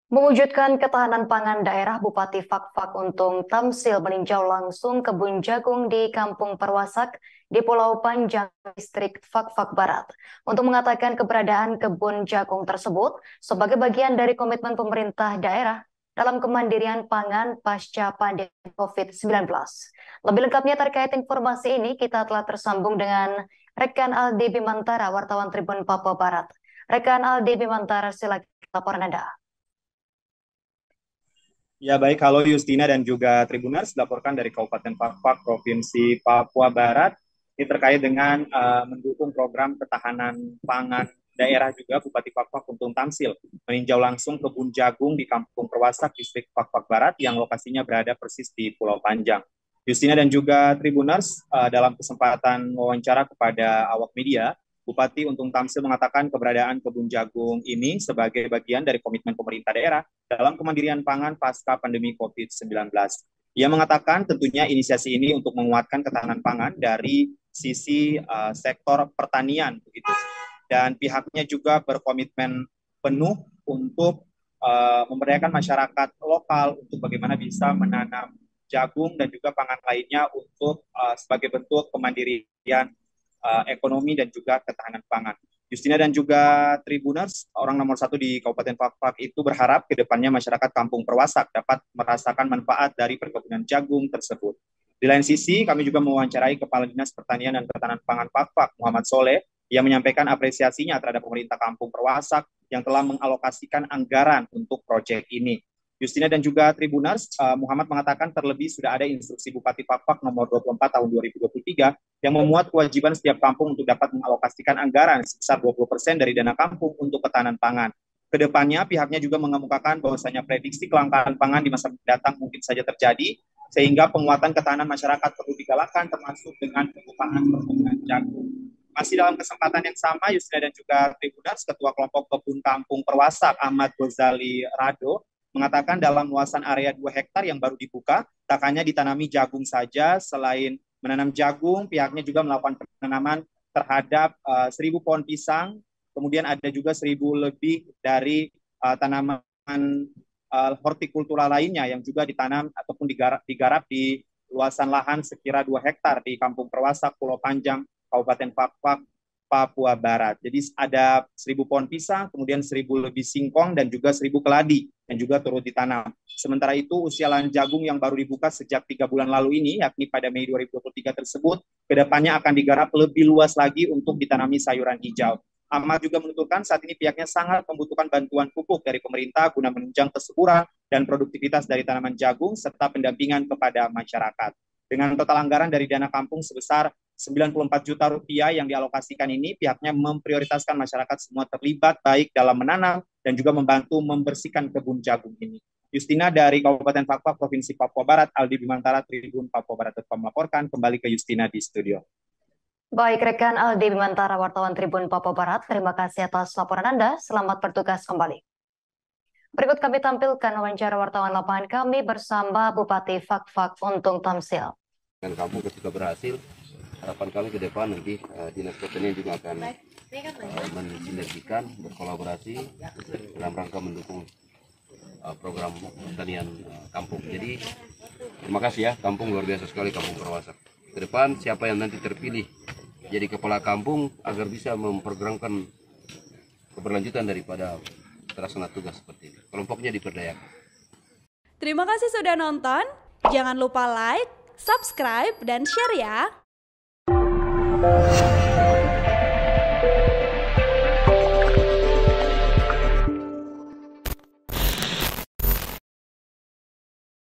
Mewujudkan ketahanan pangan daerah, Bupati Fakfak Untung Tamsil meninjau langsung kebun jagung di Kampung Perwasak di Pulau Panjang, Distrik Fakfak Barat, untuk mengatakan keberadaan kebun jagung tersebut sebagai bagian dari komitmen pemerintah daerah dalam kemandirian pangan pasca pandemi COVID-19. Lebih lengkapnya terkait informasi ini, kita telah tersambung dengan rekan Aldi Bimantara, wartawan Tribun Papua Barat. Rekan Aldi Bimantara, silakan laporan Anda. Ya baik, halo Justina dan juga Tribuners, dilaporkan dari Kabupaten Fakfak, Provinsi Papua Barat. Ini terkait dengan mendukung program ketahanan pangan daerah juga. Bupati Fakfak Untung Tamsil meninjau langsung kebun jagung di Kampung Perwasak, Distrik Fakfak Barat yang lokasinya berada persis di Pulau Panjang. Justina dan juga Tribuners, dalam kesempatan wawancara kepada awak media, Bupati Untung Tamsil mengatakan keberadaan kebun jagung ini sebagai bagian dari komitmen pemerintah daerah dalam kemandirian pangan pasca pandemi COVID-19. Ia mengatakan tentunya inisiasi ini untuk menguatkan ketahanan pangan dari sisi sektor pertanian begitu. Dan pihaknya juga berkomitmen penuh untuk memberdayakan masyarakat lokal untuk bagaimana bisa menanam jagung dan juga pangan lainnya untuk sebagai bentuk kemandirian ekonomi dan juga ketahanan pangan. Justina dan juga Tribuners, orang nomor 1 di Kabupaten Fakfak itu berharap ke depannya masyarakat Kampung Perwasak dapat merasakan manfaat dari perkebunan jagung tersebut. Di lain sisi, kami juga mewawancarai Kepala Dinas Pertanian dan Ketahanan Pangan Fakfak, Muhammad Soleh, yang menyampaikan apresiasinya terhadap pemerintah Kampung Perwasak yang telah mengalokasikan anggaran untuk proyek ini. Justina dan juga Tribuners, Muhammad mengatakan terlebih sudah ada instruksi Bupati Fakfak nomor 24 tahun 2023 yang memuat kewajiban setiap kampung untuk dapat mengalokasikan anggaran sebesar 20% dari dana kampung untuk ketahanan pangan. Kedepannya pihaknya juga mengemukakan bahwasanya prediksi kelangkaan pangan di masa mendatang mungkin saja terjadi, sehingga penguatan ketahanan masyarakat perlu digalakan termasuk dengan pengupahan perkebunan jagung. Masih dalam kesempatan yang sama, Yusna dan juga Tribuners, Ketua Kelompok Kebun Kampung Perwasak Ahmad Gozali Rado mengatakan dalam luasan area 2 hektar yang baru dibuka, tak hanya ditanami jagung saja, selain menanam jagung, pihaknya juga melakukan penanaman terhadap 1.000 pohon pisang, kemudian ada juga 1.000 lebih dari tanaman hortikultura lainnya yang juga ditanam ataupun digarap di luasan lahan sekira 2 hektar di Kampung Perwasak, Pulau Panjang, Kabupaten Fakfak, Papua Barat. Jadi ada 1.000 pohon pisang, kemudian 1.000 lebih singkong dan juga 1.000 keladi yang juga turut ditanam. Sementara itu usia lahan jagung yang baru dibuka sejak 3 bulan lalu ini, yakni pada Mei 2023 tersebut, kedepannya akan digarap lebih luas lagi untuk ditanami sayuran hijau. Ahmad juga menuturkan saat ini pihaknya sangat membutuhkan bantuan pupuk dari pemerintah guna menunjang kesuburan dan produktivitas dari tanaman jagung serta pendampingan kepada masyarakat. Dengan total anggaran dari dana kampung sebesar 94 juta rupiah yang dialokasikan ini, pihaknya memprioritaskan masyarakat semua terlibat baik dalam menanam dan juga membantu membersihkan kebun jagung ini. Justina dari Kabupaten Fakfak, Provinsi Papua Barat, Aldi Bimantara, Tribun Papua Barat.com melaporkan. Kembali ke Justina di studio. Baik, rekan Aldi Bimantara, wartawan Tribun Papua Barat, terima kasih atas laporan Anda. Selamat bertugas kembali. Berikut kami tampilkan wawancara wartawan lapangan kami bersama Bupati Fakfak Untung Tamsil. Kampung ketika berhasil, harapan kami ke depan nanti Dinas Pertanian juga akan mensinergikan, berkolaborasi dalam rangka mendukung program pertanian kampung. Jadi terima kasih ya, kampung luar biasa sekali, Kampung Perwasak. Ke depan siapa yang nanti terpilih jadi kepala kampung agar bisa memperjuangkan keberlanjutan daripada terlaksana tugas seperti ini. Kelompoknya diperdayakan. Terima kasih sudah nonton. Jangan lupa like, subscribe, dan share ya.